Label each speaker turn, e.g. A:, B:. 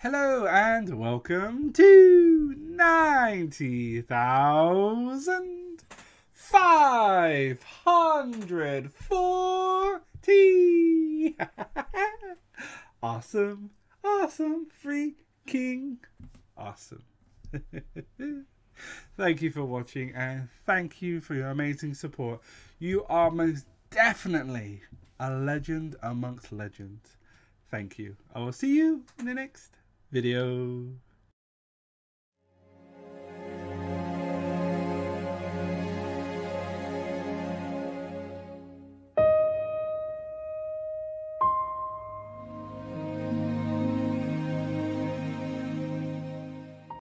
A: Hello and welcome to 90,540. Awesome, awesome, freaking awesome. Thank you for watching and thank you for your amazing support. You are most definitely a legend amongst legends. Thank you. I will see you in the next video.